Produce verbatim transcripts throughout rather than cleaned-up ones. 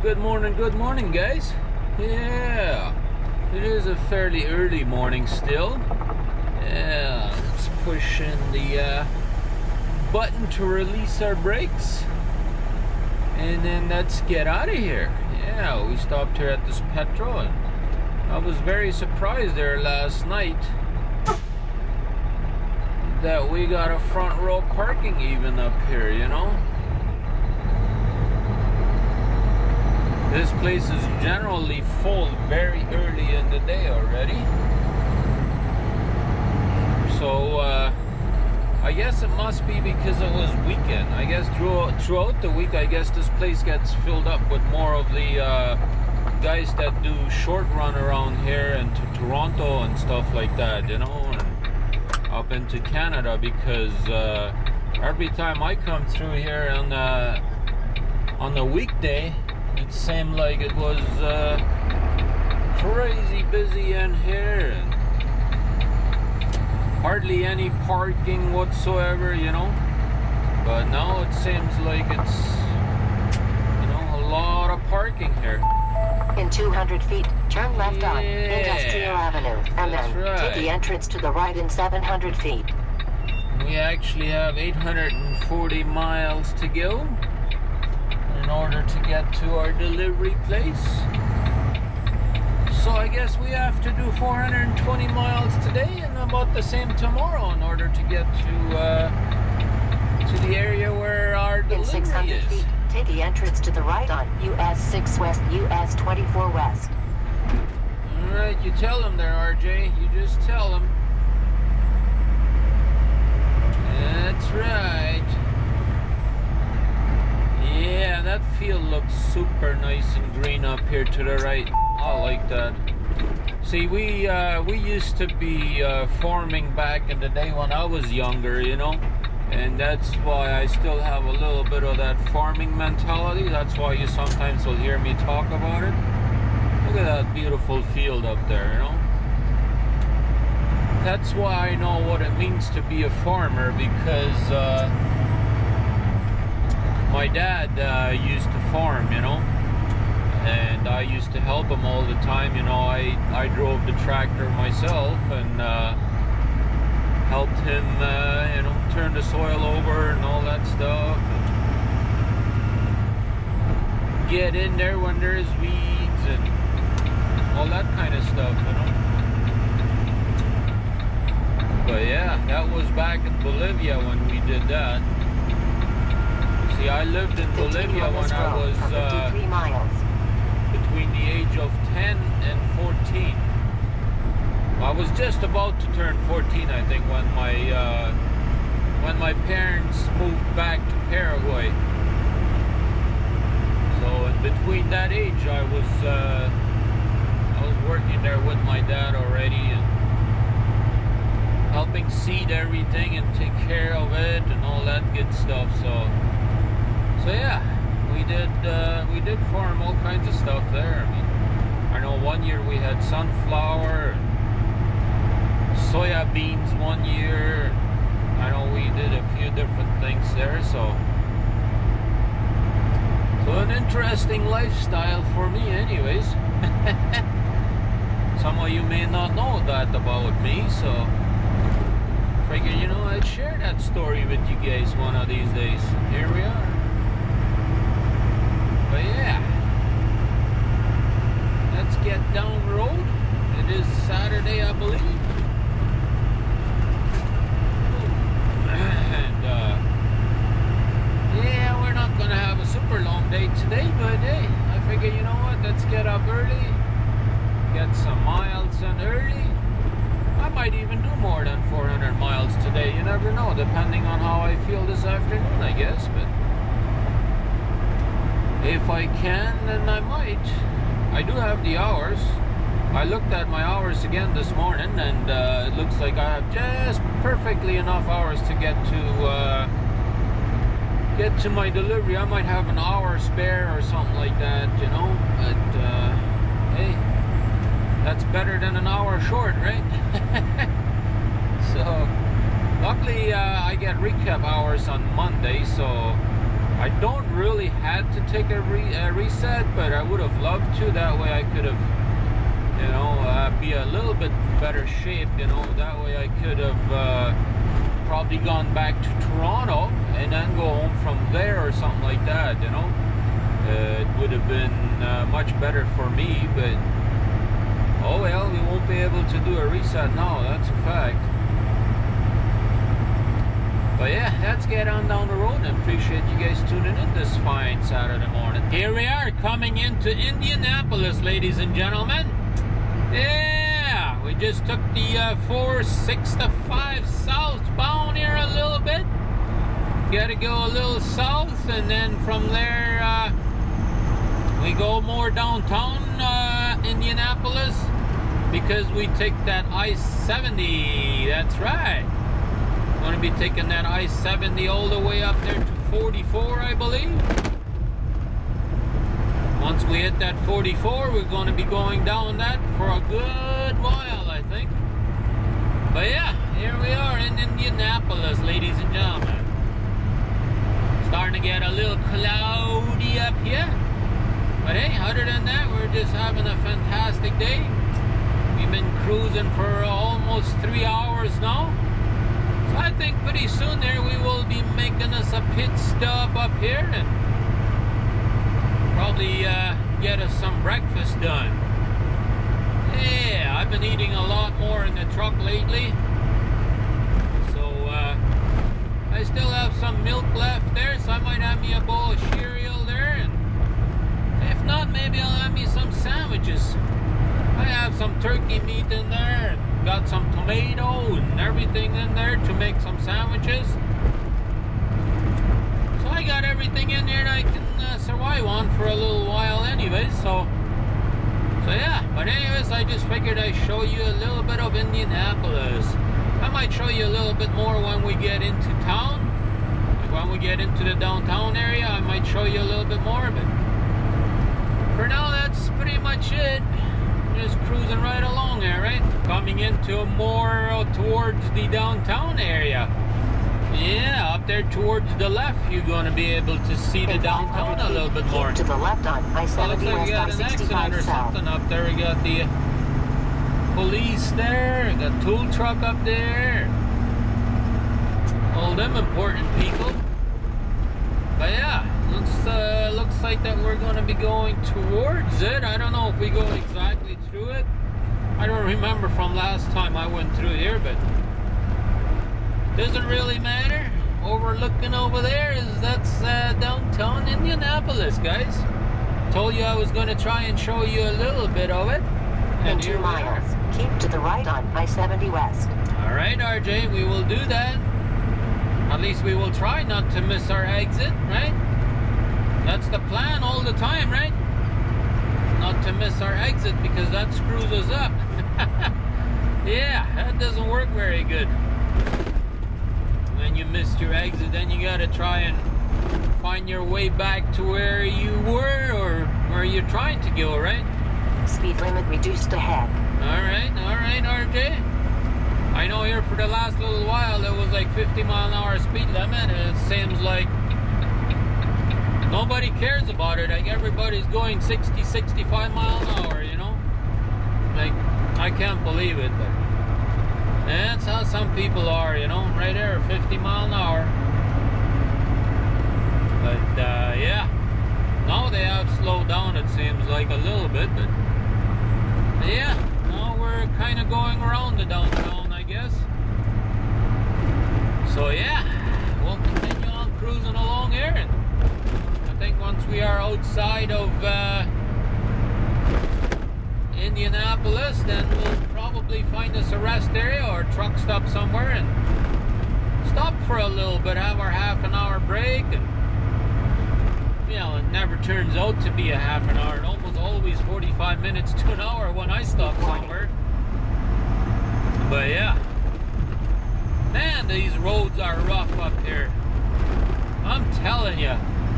good morning, good morning, guys. Yeah, it is a fairly early morning still. Yeah, let's push in the uh, button to release our brakes, and then let's get out of here. Yeah, we stopped here at this petrol, and I was very surprised there last night that we got a front row parking even up here, you know. This place is generally full very early in the day already. So uh, I guess it must be because it was weekend. I guess throughout, throughout the week, I guess this place gets filled up with more of the uh, guys that do short run around here and to Toronto and stuff like that, you know, and up into Canada, because uh, every time I come through here on the, on the weekday, it seemed like it was uh, crazy busy in here and hardly any parking whatsoever, you know. But now it seems like it's, you know, a lot of parking here. In two hundred feet, turn left yeah, on Industrial Avenue, and then right. take the entrance to the right in seven hundred feet. We actually have eight hundred forty miles to go in order to get to our delivery place. So I guess we have to do four hundred twenty miles today and about the same tomorrow in order to get to uh, to the area where our delivery in six hundred is. feet, take the entrance to the right on U S six West, U S twenty-four West. Alright, you tell them there, R J. You just tell them. That's right. Yeah, that field looks super nice and green up here to the right. I like that. See, we uh, we used to be uh, farming back in the day when I was younger, you know, and that's why I still have a little bit of that farming mentality. That's why you sometimes will hear me talk about it. Look at that beautiful field up there, you know. That's why I know what it means to be a farmer, because uh, my dad uh, used to farm, you know, and I used to help him all the time. You know, I, I drove the tractor myself and uh, helped him, uh, you know, turn the soil over and all that stuff. And get in there when there's weeds and all that kind of stuff, you know. But yeah, that was back in Bolivia when we did that. See, I lived in Bolivia when I was uh, between the age of ten and fourteen. I was just about to turn fourteen, I think, when my uh, when my parents moved back to Paraguay. So in between that age, I was uh, I was working there with my dad already and helping seed everything and take care of it and all that good stuff. So. So yeah, we did uh, we did farm all kinds of stuff there. I mean, I know one year we had sunflower, and soya beans one year. I know we did a few different things there. So, so an interesting lifestyle for me, anyways. Some of you may not know that about me, so figure, you know, I'd share that story with you guys one of these days. Here we are. But yeah, let's get down the road. It is Saturday, I believe. And uh, yeah, we're not going to have a super long day today, but hey, I figure, you know what, let's get up early, get some miles in early. I might even do more than four hundred miles today. You never know, depending on how I feel this afternoon, I guess. But if I can, then I might. I do have the hours. I looked at my hours again this morning, and uh, it looks like I have just perfectly enough hours to get to uh, get to my delivery. I might have an hour spare or something like that, you know. But uh, hey, that's better than an hour short, right? So luckily uh, I get recap hours on Monday, so I don't really had to take a, re a reset, but I would have loved to. That way I could have, you know, uh, be a little bit better shape, you know. That way I could have uh, probably gone back to Toronto and then go home from there or something like that, you know. Uh, it would have been uh, much better for me, but oh well, we won't be able to do a reset now, that's a fact. But yeah, let's get on down the road and appreciate you guys tuning in this fine Saturday morning. Here we are coming into Indianapolis, ladies and gentlemen. Yeah, we just took the uh, four sixty-five southbound here a little bit. Gotta go a little south, and then from there uh, we go more downtown uh, Indianapolis, because we take that I seventy. That's right. Going to be taking that I seventy all the way up there to forty-four, I believe. Once we hit that forty-four, we're going to be going down that for a good while, I think. But yeah, here we are in Indianapolis, ladies and gentlemen. Starting to get a little cloudy up here. But hey, other than that, we're just having a fantastic day. We've been cruising for almost three hours now. So I think pretty soon there we will be making us a pit stop up here and probably uh, get us some breakfast done. Yeah, I've been eating a lot more in the truck lately. So uh, I still have some milk left there, so I might have me a bowl of cereal there. And if not, maybe I'll have me some sandwiches. I have some turkey meat in there. Got some tomato and everything in there to make some sandwiches. So I got everything in there that I can uh, survive on for a little while anyways. So, so yeah. But anyways, I just figured I'd show you a little bit of Indianapolis. I might show you a little bit more when we get into town. Like when we get into the downtown area, I might show you a little bit more. But for now, that's pretty much it. Just cruising right along there, right? Coming into more uh, towards the downtown area. Yeah, up there towards the left, you're going to be able to see the downtown a little bit more. To the left on I seventy well, looks like we got an accident or something up there. We got the police there. We got tool truck up there. All them important people. But yeah, looks uh, looks like that we're going to be going towards it. I don't know if we go exactly through it. I don't remember from last time I went through here, but doesn't really matter. Overlooking over there is that's uh, downtown Indianapolis, guys. Told you I was going to try and show you a little bit of it. In two miles, keep to the right on I seventy West. All right, R J, we will do that. At least we will try not to miss our exit, right? That's the plan all the time, right? Not to miss our exit, because that screws us up. Yeah, that doesn't work very good. When you missed your exit, then you gotta try and find your way back to where you were or where you're trying to go, right? Speed limit reduced ahead. Alright, alright, R J. I know here for the last little while there was like fifty mile an hour speed limit, and it seems like nobody cares about it. Like everybody's going sixty, sixty-five mile an hour, you know? Like, I can't believe it, but that's how some people are, you know? Right there, fifty mile an hour. But, uh, yeah. Now they have slowed down, it seems like, a little bit, but yeah, now we're kind of going around the downtown, I guess. So, yeah, we'll continue on cruising along here, and I think once we are outside of uh, Indianapolis, then we'll probably find us a rest area or a truck stop somewhere and stop for a little bit, have our half an hour break. And you know, it never turns out to be a half an hour. It almost always forty-five minutes to an hour when I stop somewhere. But yeah, man, these roads are rough up here. I'm telling you.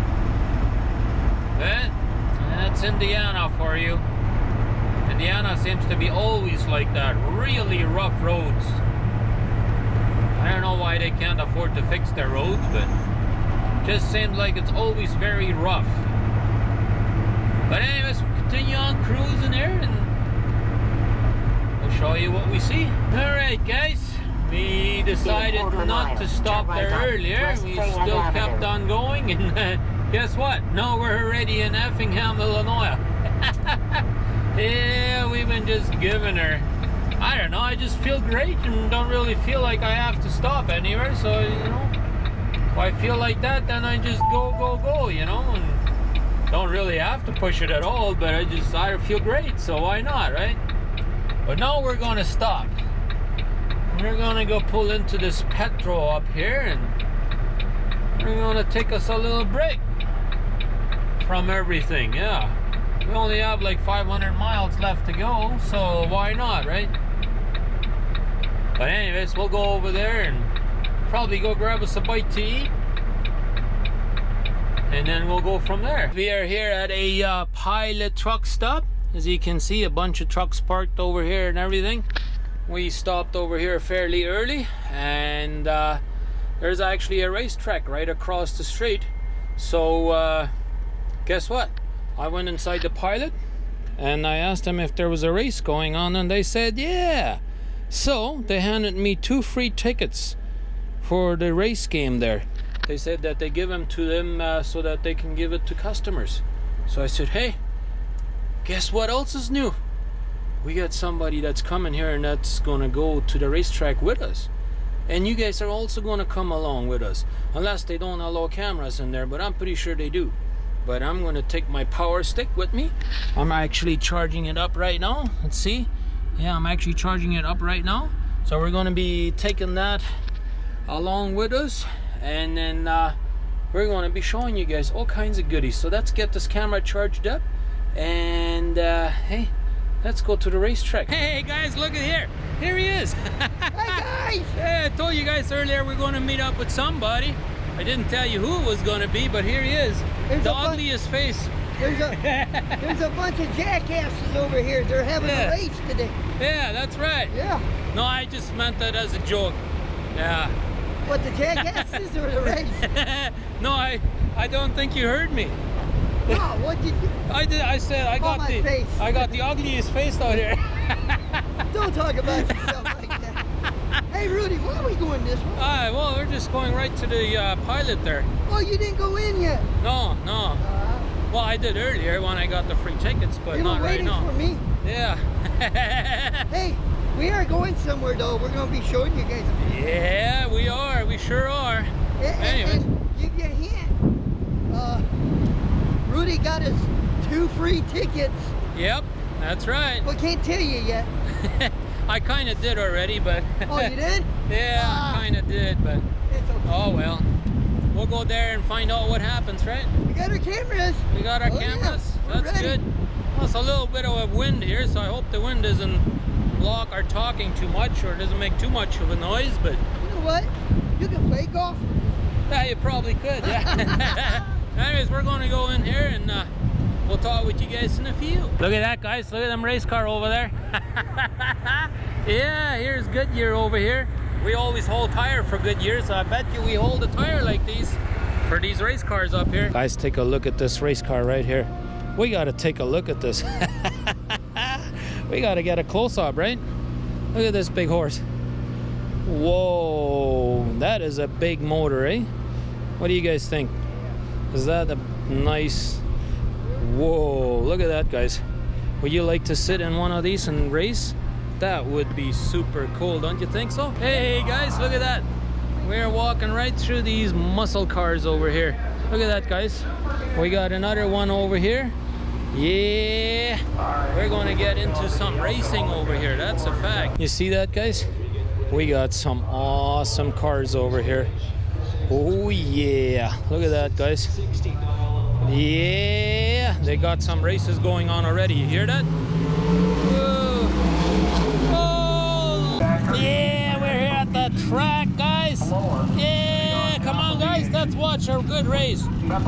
But that's Indiana for you. Indiana seems to be always like that. Really rough roads. I don't know why they can't afford to fix their roads, but Just seems like it's always very rough. But anyways, we'll continue on cruising here and we'll show you what we see. Alright guys, we decided not to stop there earlier. We still kept on going and uh, guess what? Now we're already in Effingham, Illinois. Yeah, we've been just giving her. I don't know, I just feel great and don't really feel like I have to stop anywhere. So, you know, if I feel like that, then I just go, go, go, you know, and don't really have to push it at all, but I just, I feel great, so why not, right? But now we're gonna stop. We're gonna go pull into this petrol up here and we're gonna take us a little break from everything, yeah. We only have like five hundred miles left to go, so why not, right? But anyways, we'll go over there and probably go grab us a bite to eat. And then we'll go from there. We are here at a uh, Pilot truck stop. As you can see, a bunch of trucks parked over here and everything. We stopped over here fairly early. And uh, there's actually a racetrack right across the street. So uh, guess what? I went inside the Pilot and I asked them if there was a race going on, and they said yeah. So they handed me two free tickets for the race game there. They said that they give them to them uh, so that they can give it to customers. So I said, hey, guess what else is new? We got somebody that's coming here and that's gonna go to the racetrack with us. And you guys are also gonna come along with us. Unless they don't allow cameras in there, but I'm pretty sure they do. But I'm gonna take my power stick with me. I'm actually charging it up right now. Let's see. Yeah, I'm actually charging it up right now. So we're gonna be taking that along with us. And then uh, we're gonna be showing you guys all kinds of goodies. So let's get this camera charged up. And uh, hey, let's go to the racetrack. Hey guys, look at here. Here he is. Hey guys! Yeah, I told you guys earlier we're gonna meet up with somebody. I didn't tell you who it was gonna be, but here he is. There's the a ugliest face. There's a there's a bunch of jackasses over here. They're having Yeah. a race today. Yeah, that's right. Yeah. No, I just meant that as a joke. Yeah. What, the jackasses or the race? No, I I don't think you heard me. No, what did you? I did. I said I got my the face. I got the ugliest face out here. Don't talk about yourself like that. Hey Rudy, why are we going this way? Ah, well, we're just going right to the uh, Pilot there. Oh, you didn't go in yet. No, no. Uh, Well, I did earlier when I got the free tickets, but they were not right waiting now. for me. Yeah. Hey, we are going somewhere though. We're gonna be showing you guys. A Yeah, we are. We sure are. and, and, Anyways. and give you a hint. Uh, Rudy got us two free tickets. Yep, that's right. But can't tell you yet. I kind of did already, but Oh, you did? yeah, Ah. I kind of did, but It's okay. oh well. We'll go there and find out what happens, right? We got our cameras. We got our Oh, yeah, cameras. we're That's ready. good. Well, it's a little bit of a wind here, so I hope the wind doesn't block our talking too much or doesn't make too much of a noise, but You know what? You can play golf. yeah, you probably could, yeah. Anyways, we're going to go in here and uh, we'll talk with you guys in a few. Look at that, guys. Look at them race car over there. Yeah, here's Goodyear over here. We always hold tire for Goodyear, so I bet you we hold a tire like these for these race cars up here. Guys, take a look at this race car right here. We got to take a look at this. We got to get a close-up, right? Look at this big horse. Whoa, that is a big motor, eh? What do you guys think? Is that a nice... Whoa, look at that, guys. Would you like to sit in one of these and race? That would be super cool, don't you think so? Hey guys, look at that. We're walking right through these muscle cars over here. Look at that, guys. We got another one over here. Yeah, we're gonna get into some racing over here, that's a fact. You see that, guys? We got some awesome cars over here. Oh yeah, look at that, guys. Yeah, they got some races going on already. You hear that? Whoa. Oh, yeah, we're here at the track, guys. Yeah, come on, guys, let's watch a good race.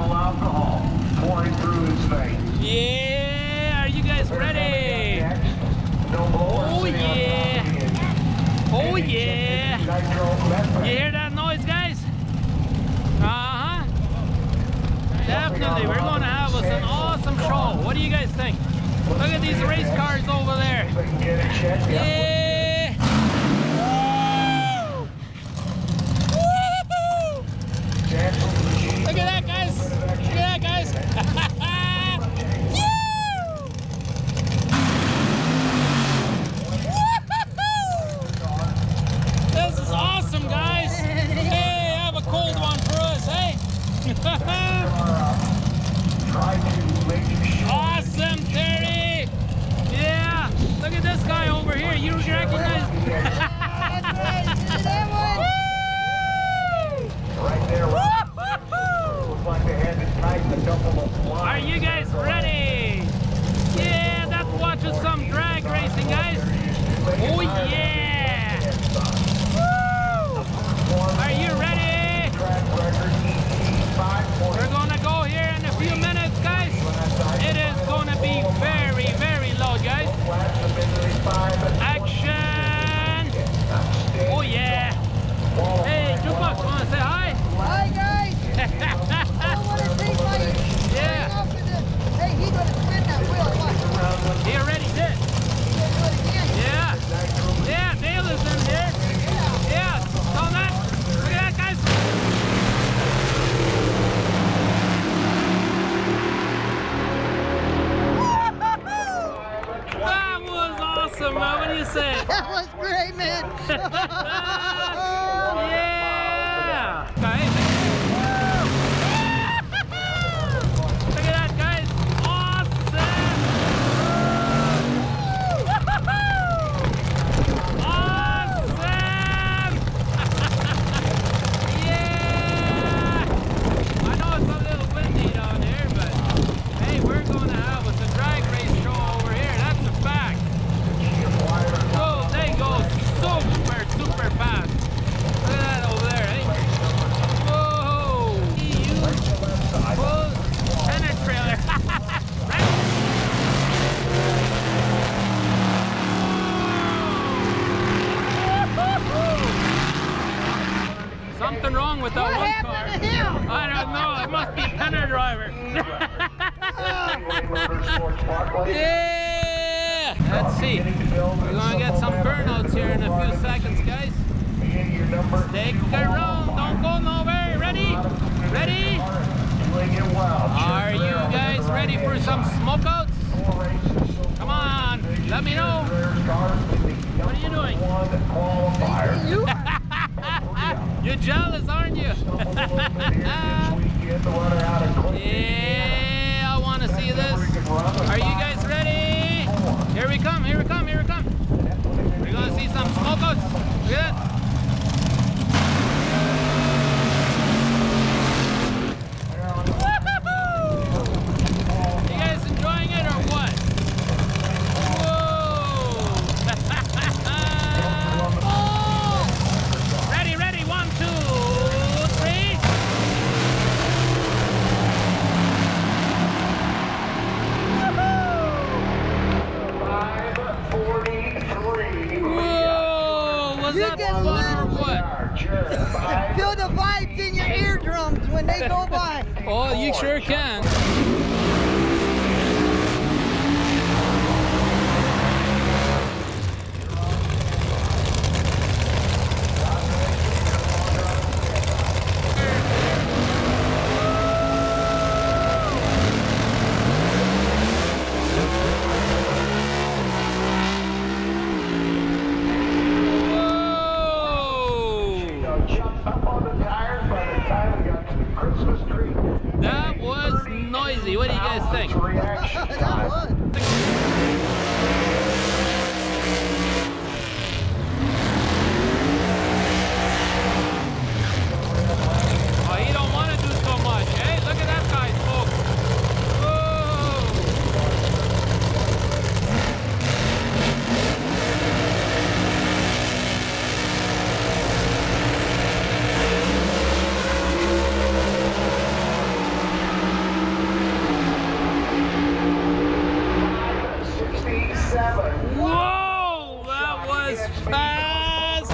Yeah, are you guys ready? Oh yeah. Oh yeah. You hear that noise, guys? Uh-huh. Definitely, we're going to have us an awesome show. What do you guys think? Look at these race cars over there. Yeah! Woo! Woo! Look at that, guys! Look at that, guys! This is awesome, guys! Hey, have a cold one for us, hey? Awesome, Terry! Yeah! Look at this guy over here. You recognize? Right there. Looks like they had this nice and double. Are you guys ready? Yeah, that's watching some drag racing, guys. Oh yeah! Woo! Are you ready? We're gonna go here in a few minutes, guys. It is gonna be very, very loud, guys. Action! Oh yeah! Hey, Jukebox, wanna say hi? Hi guys! I want to take my Yeah. off with the, hey, he's going to spin that wheel. Watch. He already did. He's going to do it again. Yeah. Yeah, Dale is in here. Yeah. So that, look at that, guys. That was awesome, man. What do you say? That was great, man. Yeah. Okay. Look at that, guys. Awesome. Awesome. Yeah. I know it's a little windy down here, but hey, we're going to have us a drag race show over here. That's a fact. Oh, they go super, super fast. Look at that over there, eh? Whoa! Full tenor trailer. Something wrong with that What one happened to car. him? I don't know. It must be tenor driver. Yeah! Let's see. We're gonna get some burnouts here in a few seconds, guys. Stick around. Don't go nowhere. Ready? Ready? Are you guys ready for some smokeouts? Come on. Let me know. What are you doing? You? You're jealous, aren't you? Yeah, I want to see this. Are you guys ready? Here we come, here we come, here we come. We're going to see some smokeouts. Look at that. You guys enjoying it or what? Whoa! Oh! Ready, ready, one, two, three. five forty-three. Whoa! Was You that get fun or loud. what? Feel the vibes in your eardrums when they go by. Oh, you sure can. That was noisy. What do you guys think? That was. Oh, he don't want to do so much. Hey, look at that guy, folks. Whoa, that was fast.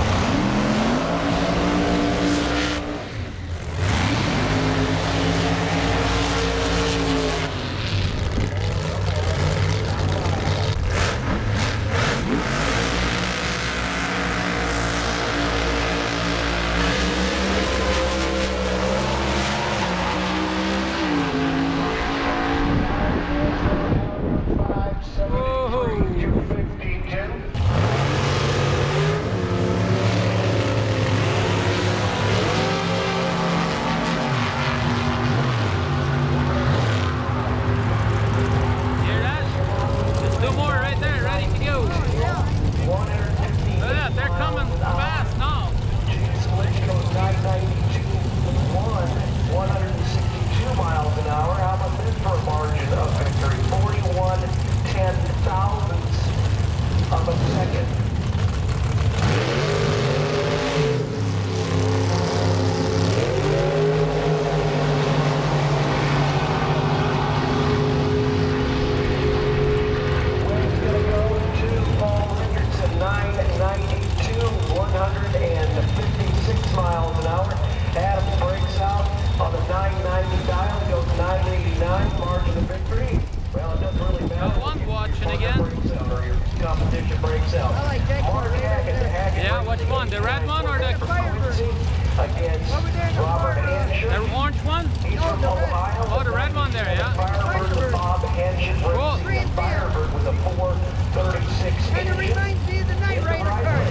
Yeah, which one? The red one or the, Against Robert Hanshin. the orange one? He's from Ohio. Oh, the red one there, yeah. Firebird with Bob Hanshin. Cool. Firebird with a four thirty-six Kind of engine. reminds me of the Night Rider car.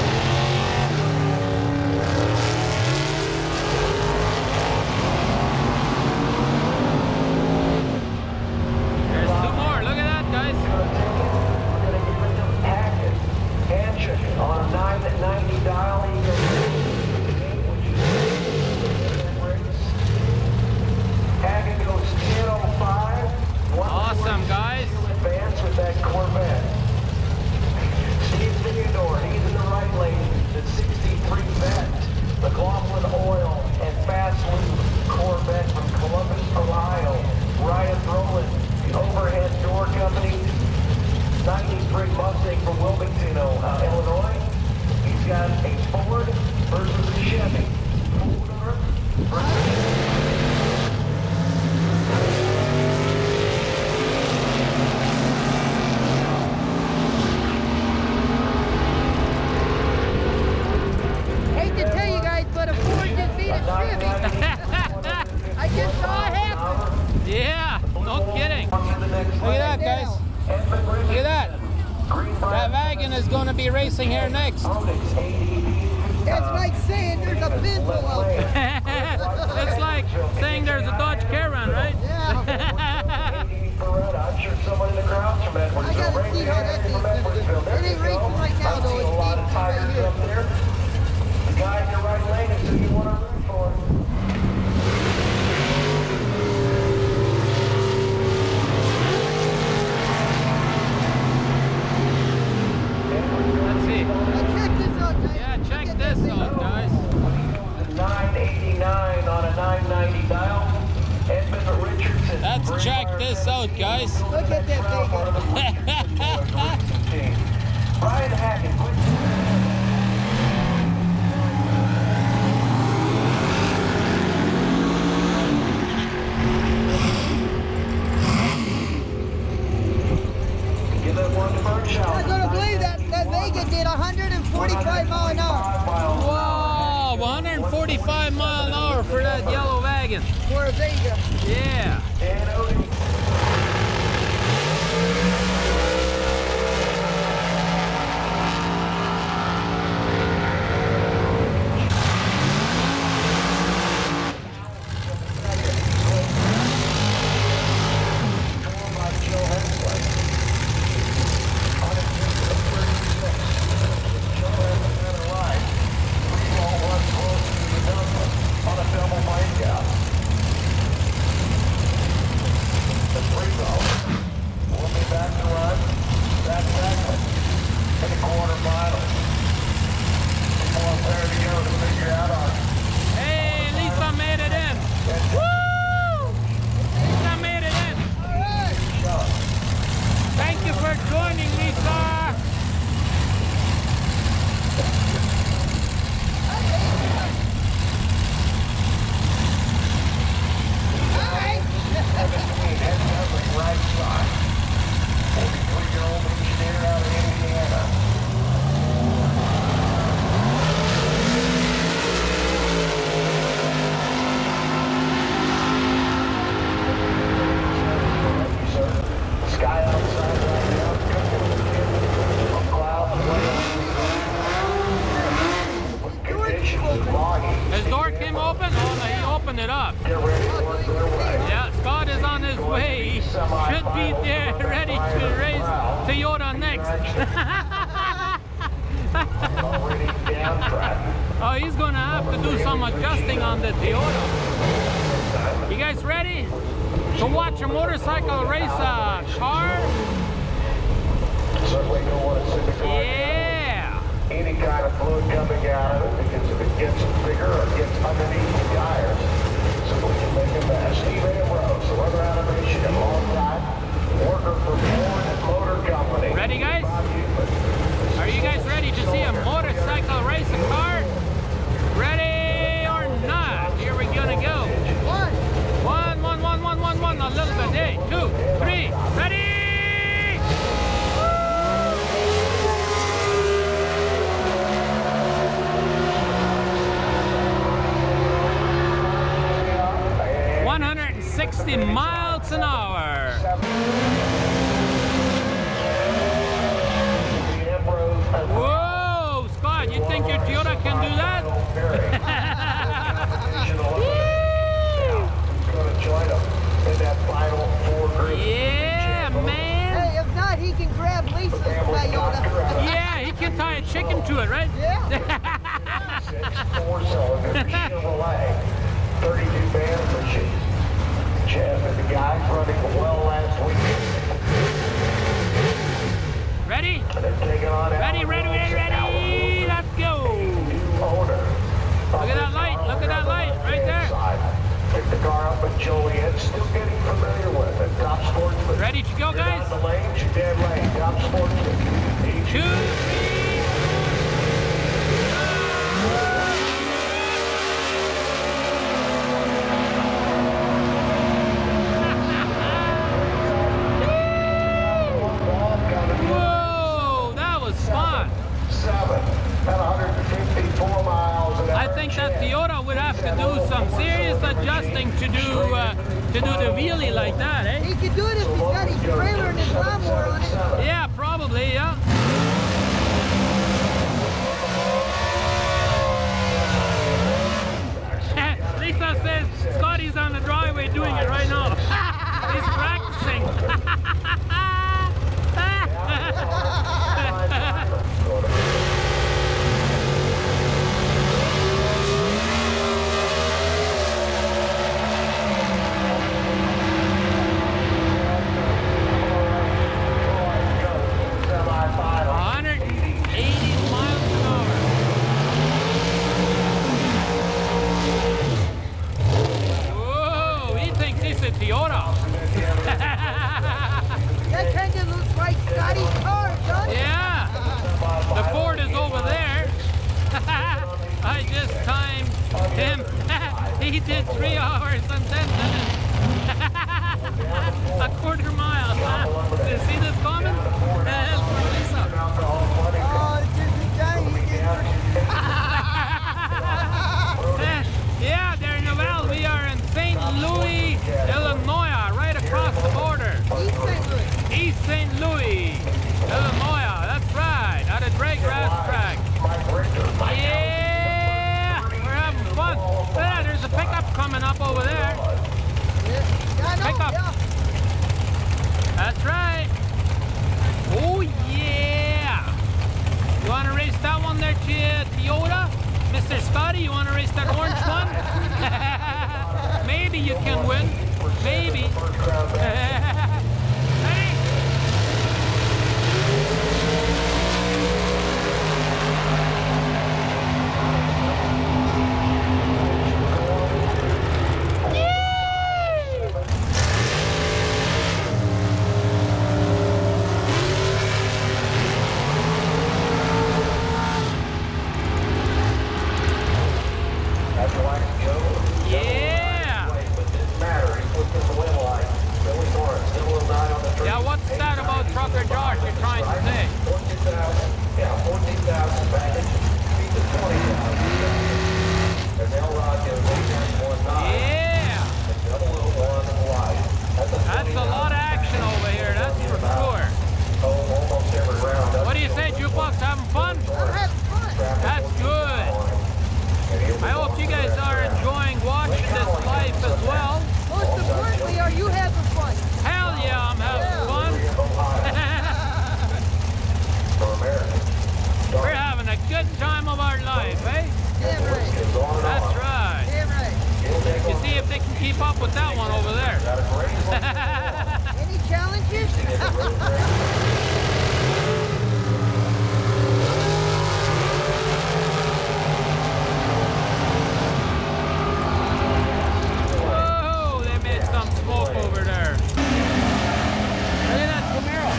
There's two more. Look at that, guys. On a nine ninety dial, he goes Hagen goes ten oh five. Awesome, guys. Advance with that Corvette. Steve Theodore, he's in the right lane. The sixty-three Vet, McLaughlin Oil, and Fast Lube Corvette from Columbus, Ohio. Ryan Brolin, the Overhead Door Company. ninety-three Mustang from Wilmington, uh, Illinois. He's got a Ford versus a Chevy. Ford versus a Hate to tell you guys, but a Ford just beat a Chevy. I just saw it happen. Yeah, no kidding. Look Look at that, guys. Look at that. That wagon is going to be racing here next. It's like saying there's a Pinto out there. It's like saying there's a Dodge Caravan, right? Yeah. I'm sure someone in the crowd's from Edwards. I gotta see how that thing's gonna do. It ain't racing right now, though. It's a lot of deep right tires here. up there. The guy in your right lane is who you want to root for. Let's see. Now check this out, guys. Yeah, check Look at this thing. out, guys. nine eighty-nine on a nine ninety dial. Edmund Richardson. Let's check this out, guys. Look at that thing. Brian Hackett. Give that one to Birdshaw. I'm not gonna believe that that Vega did one forty-five mile an hour. Wow, one forty-five mile an hour for that yellow wagon. For a Vega. Yeah. Dan Odie. Hey, Lisa made it in. Woo! Lisa made it in. Thank you for joining, Lisa. forty-three-year-old engineer out of Indiana. Thank you, sir. Sky outside right now. Clouds away. Conditions is foggy. His door came open? Oh, no, he opened it up. Get ready to work their way. Yeah, Scott is on his way. He should be there ready to race Toyota next. Already down track. Oh, he's going to have to do some adjusting on the Toyota. You guys ready to watch a motorcycle race a car? Certainly don't want to see the car. Yeah. Any kind of fluid coming out of it, because if it gets bigger or gets underneath the tires, so we can make a mess. Steve Ambrose, the weather animation, a long time worker for Ford Motor Company. Ready, guys? Are you guys ready to see a motorcycle race a car? Ready or not? Here we're gonna go. One. One, one, one, one, one, one. A little bit. Hey, two, three. Ready? sixty miles an hour. Whoa, Scott, you think your Toyota can do that? Yeah, man. Hey, if not, he can grab Lisa's Toyota. Yeah, he can tie a chicken to it, right? Yeah. Four-cylinder Chevrolet, thirty-two band machine. Jeff and the guys running well last weekend. Ready? They're taking on Ready, ready, ready, ready. Let's go. owner. Look at that light. Look at that light right there. Pick the car up at Joliet, still getting familiar with it. Top Sportsman. Ready to go, guys? You're down the lane, you're dead lane. Top Sportsman. Two, three. Whoa, that was fun. Seven at one hundred fifty-four miles an hour. I think that Toyota would have to do some serious adjusting to do uh, to do the wheelie like that, eh? He can do it if he's got his trailer and his lawnmower on it. Yeah, probably, yeah. Lisa says Scotty's on the driveway doing it right now. He's practicing. one hundred eighty miles an hour. Whoa, he thinks he's a Toyota. That kind of looks like Scotty's car, doesn't it? Yeah, the Ford is over there. I just timed him. He did three hours and ten minutes. A quarter mile. Did you see this comment? That's for Lisa. Oh, it's just a guy. He did. Yeah, there in Novel, we are in Saint Louis, Illinois, right across the border. East Saint Louis. East Saint Louis, Illinois. That's right, at a drag grass track. Yeah, we're having fun. Yeah, there's a pickup coming up over there. Yeah, I know, Pick up. yeah. That's right. Oh yeah. You want to race that one there, Toyota? Mister Scotty, you want to race that orange one? Maybe you can win. Maybe. Ready? Yeah. Yeah, what's that about Trucker Josh you're trying to say? Yeah, fourteen thousand package. Beat the twenty thousand. And they'll rock you one nine. Yeah. Double oh one wide. That's a lot of action over here, that's for sure. Oh, almost every round. What do you say, Jukebox? Having fun? I'm having fun. That's good. I hope you guys are enjoying watching this live as well. Most importantly, are you having fun? Hell yeah, I'm having fun. We're having a good time of our life, eh? Damn right. That's right. Damn right. You see if they can keep up with that one over there. Any challenges? Whoa, they made some smoke over there. Look at that Camaro.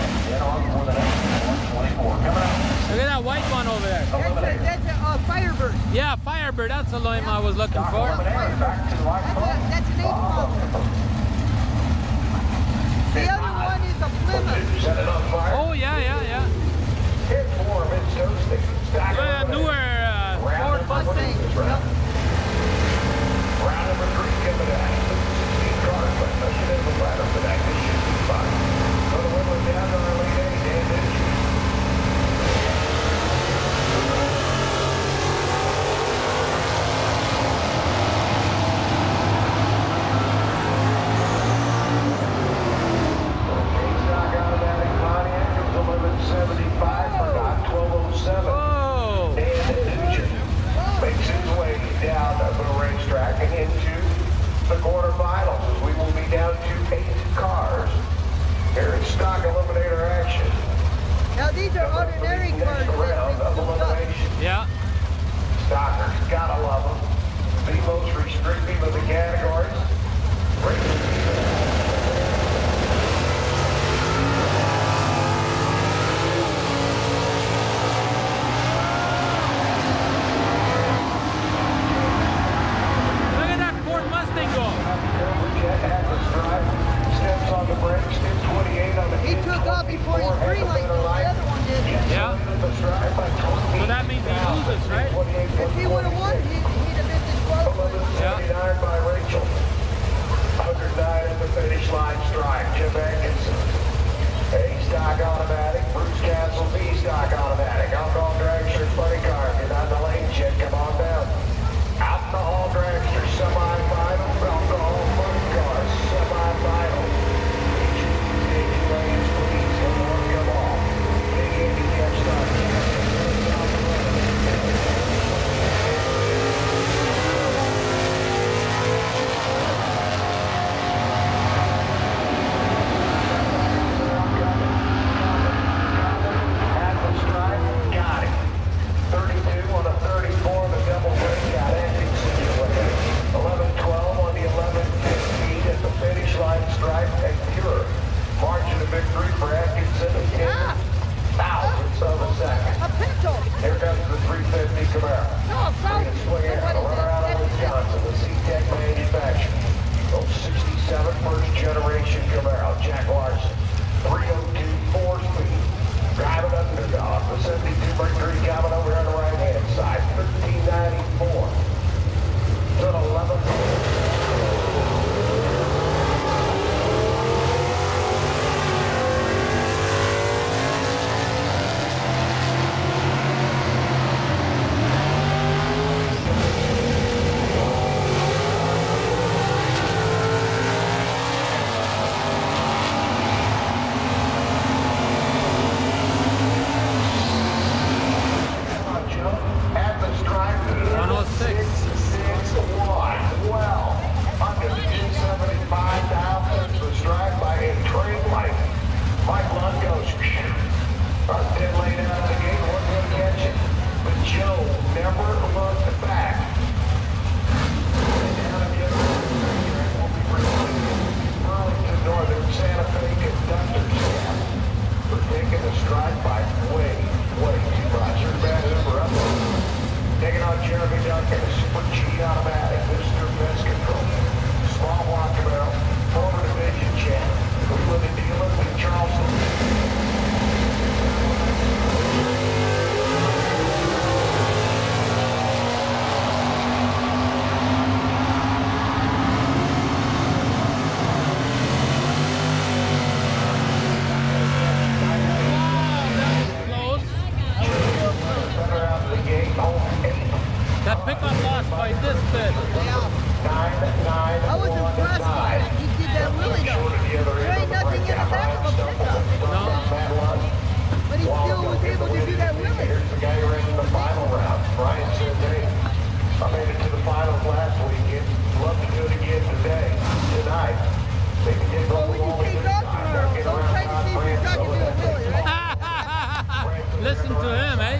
Look at that white one over there. That's a, that's a uh, Firebird. Yeah, Firebird, that's the line I was looking for. That's, a, that's an eight model. The other one is a Plymouth. Oh, yeah, yeah, yeah. Look at that newer uh, Ford Mustang. Yep. Round number three coming out. and a Super G automatic, Mister Best Control. Small block Camaro, former division champ. Cleveland and dealing with Charleston. That pickup lost by this bit. Yeah. I was impressed by it. He did that really though. There ain't nothing in the back of a pickup. No. But he still was able to do that really. Here's the guy who ran in the final round. Brian said, hey, I made it to the finals last weekend. Love to do it again today, tonight. They can get Well, when you take off tomorrow, don't try to see if you're talking to a Billy, right? Listen to him, eh?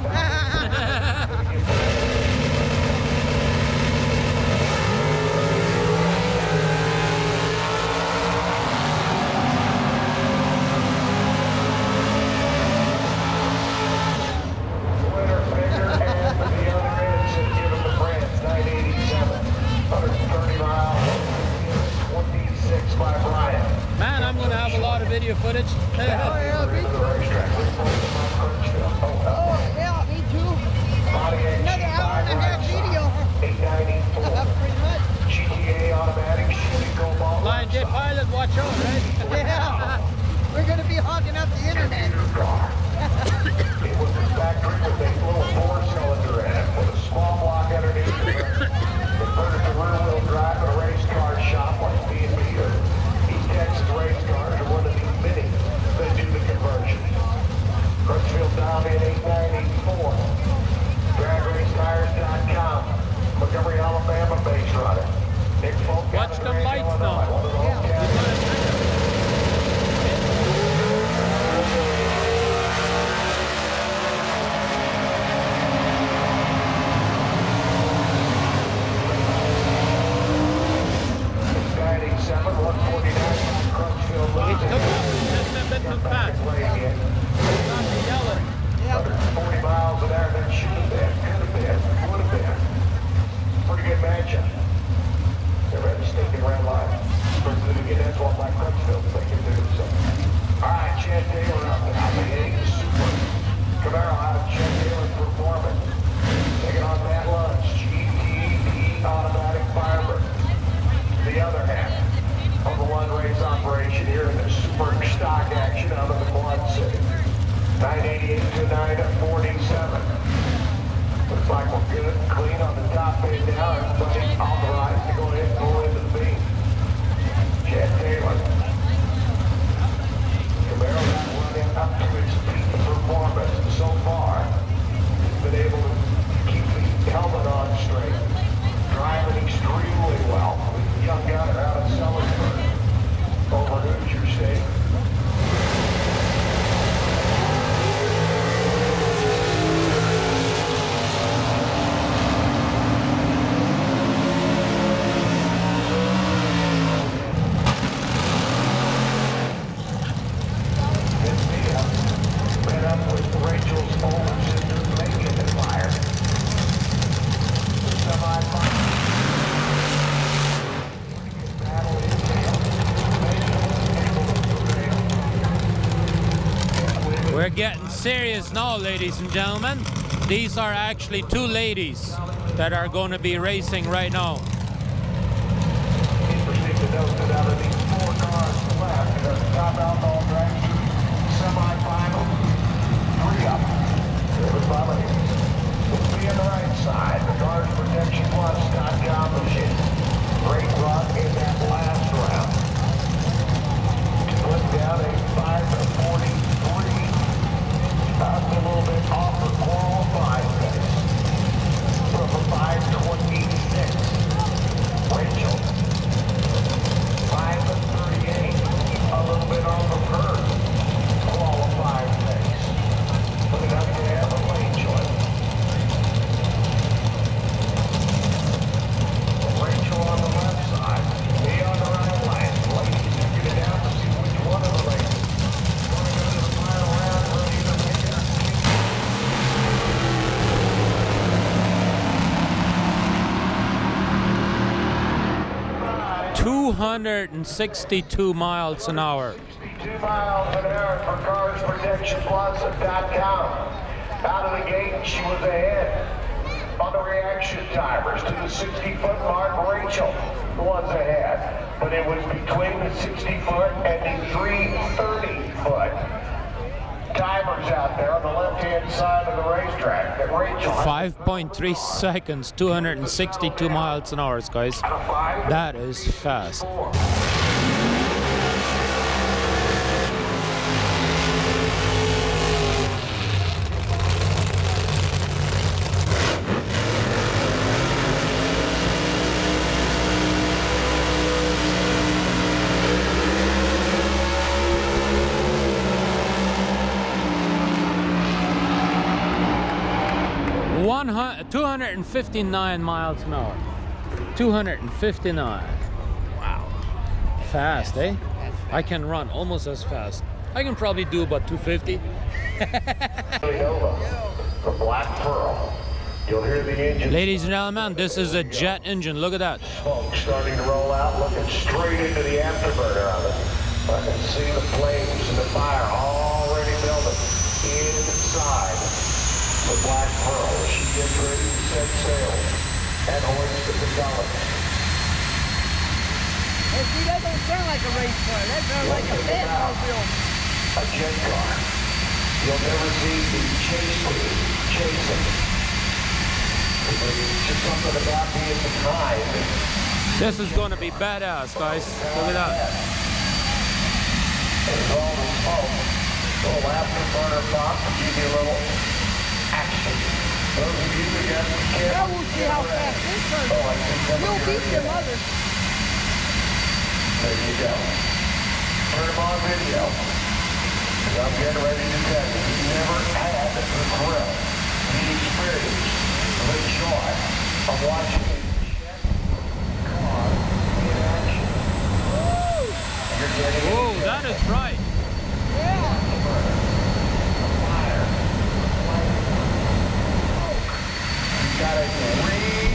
Man, I'm going to have a lot of video footage. Oh, yeah, me too. Oh, yeah, me too. Another hour and a half video. Pretty much. G T A automatic, shooting cobalt. Lion J Pilot, watch out, right? Yeah. We're going to be hogging up the internet. It was the factory with a little four-cylinder in it with a small block underneath it. Converted to rear-wheel drive at a race car shop like B and B or East Texas race cars are one of the many that do the conversion. Crutchfield down in eight nine eight four. drag race tires dot com. Montgomery, Alabama base runner. Nick Folk. Watch the lights now. It took off just a bit too fast. Not the yellow. forty miles an hour, that should have been, could have been, would have been. Pretty good matchup. They're ready to stick it around line. But then again, that's what my Crutchfield they can do. So. All right, Chad Taylor up there. The eight Super Camaro out of Chad Taylor Performance. Taking on that lunch. G T P automatic fireman. The other half of the one race operation here in the super stock action out of the Quad City. nine eighty-eight to nine forty-seven. Looks like we're good, clean on the top end now. Everybody authorized to go ahead and go into the beam. Chad Taylor. Camaro not running up to its peak performance so far. He's been able to keep the helmet on straight. Driving extremely well. Young gunner out of Sellersburg. Over Hoosier State. Met up with Rachel's older sister, Megan, and Fire. Semi-final. We're getting serious now, ladies and gentlemen. These are actually two ladies that are going to be racing right now. Interesting to note that out of these four cars left, the top outlaw drag semi-final, three up. Everybody will be on the right side. The Cars Protection Plus dot com machine. Great run in that last round. Put down a five forty-three. Stopped a little bit off the qualifying pace. From a five twenty-six. Rachel. five thirty-eight. A little bit off of her qualifying pace. But enough to have a lane choice. two hundred sixty-two miles an hour. sixty-two miles an hour for Cars Protection Plaza dot com. Out of the gate, she was ahead. On the reaction timers to the sixty foot mark, Rachel was ahead. But it was between the sixty foot and the three thirty foot timers out there on the left-hand side of the racetrack. That Rachel five point three seconds, two hundred sixty-two miles an hour, guys. That is fast. two hundred fifty-nine miles an hour. two hundred fifty-nine. Wow. Fast, eh? I can run almost as fast. I can probably do about two fifty. The Black Pearl. You'll hear the engine. Ladies and gentlemen, this is a jet engine. Look at that. Smoke starting to roll out, looking straight into the afterburner of it. I can see the flames and the fire already building inside the Black Pearl. She gets ready to set sail and hoist the propellant. Hey, see, that don't sound like a race car. That sounds like a pit mobile. A jet car. You'll never see the chase team chasing. There's just something about being behind. This is going to be badass, guys. Look at that. There's all the smoke. A little afterburner pop to give you a little action. Those of you that got the kid. Now we'll see how fast this turns. Oh, I think that You'll beat them others. There you go. Turn them on video. Because I'm getting ready to tell you, you never had the thrill, the experience, the joy of watching a jet car in action. You're getting Whoa, that is right. Yeah. fire, smoke. You got a green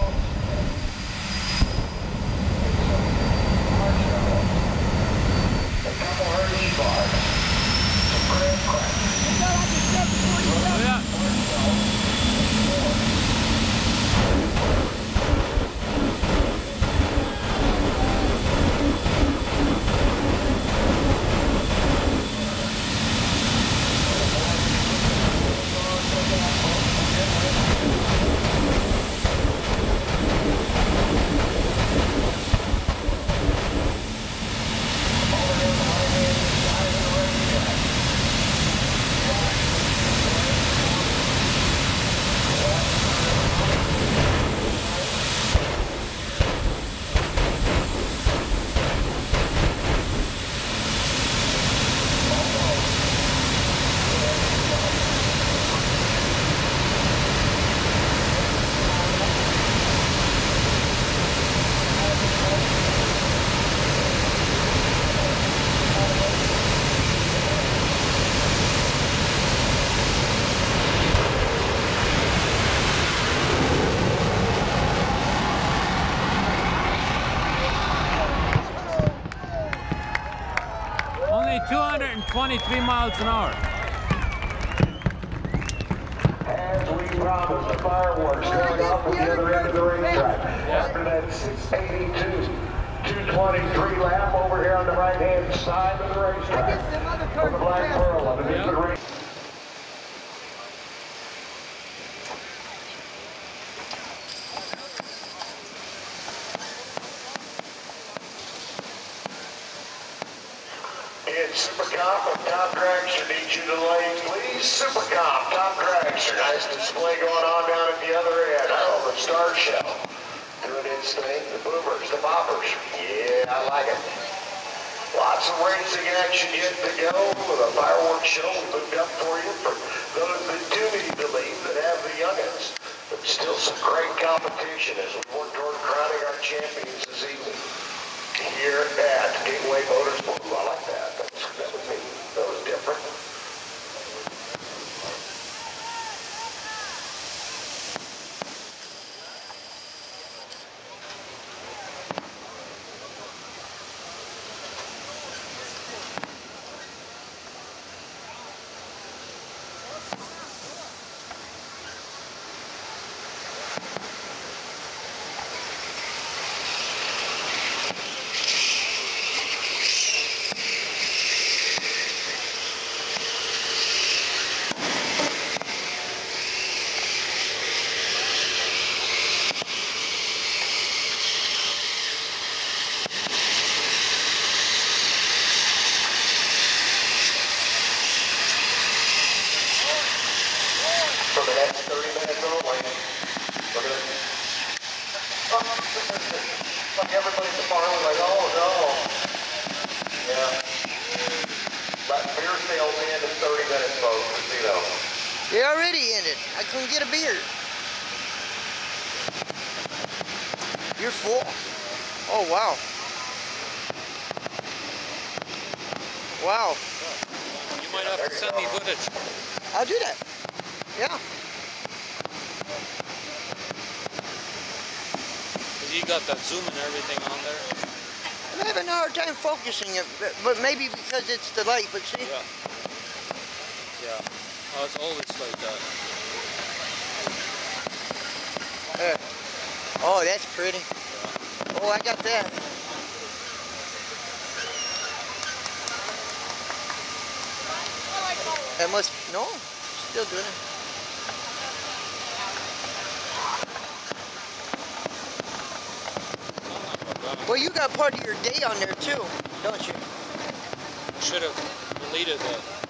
a couple Hershey bars, some graham crackers. It's not like a seven forty-seven. Look at that. two hundred twenty-three miles an hour. As we promised, the fireworks going off at the other end of the racetrack. After that six eighty-two, two twenty-three lap over here on the right-hand side of the racetrack. From the Black Pearl underneath the race. It's Supercomp and Top Dragster. Need you to lane, please. Supercomp, Top Dragster. Nice display going on down at the other end. Oh, the Star Show. Doing its thing. The boomers, the boppers. Yeah, I like it. Lots of racing action yet to go with a fireworks show we hooked up for you for those that do need to leave that have the youngins. But still some great competition as we work toward crowning our champions this evening here at Gateway Motorsports. I like that. That's, that was neat. That was different. everybody at the farm was like, oh no. Yeah. But beer sales end in thirty minutes, folks, just so you know. They already ended. I couldn't get a beer. You're full. Oh, wow. Wow. You might have to send me footage. I'll do that. Yeah. Cause you got that zoom and everything on there. I'm having a hard time focusing it, but, but maybe because it's the light, but see? Yeah. Yeah. Oh, it's always like that. Uh, oh, that's pretty. Yeah. Oh, I got that. That must, no, still doing it. Well, you got part of your day on there too, don't you? Should have deleted that.